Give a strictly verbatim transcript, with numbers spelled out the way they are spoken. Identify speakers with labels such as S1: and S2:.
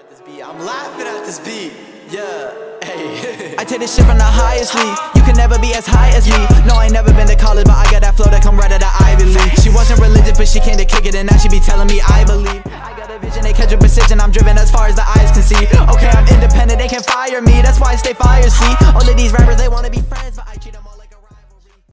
S1: at this beat. I'm laughing at this beat. Yeah, hey. I take this shit from the highest league. You can never be as high as me. No, I ain't never been to college, but I got that flow that come right out of Ivy League. She wasn't religious, but she came to kick it, and now she be telling me I believe. I got a vision, they catch a precision. I'm driven as far as the eyes can see. Okay, I'm independent, they can't fire me. That's why I stay fire, see. All of these rappers, they wanna be friends, but I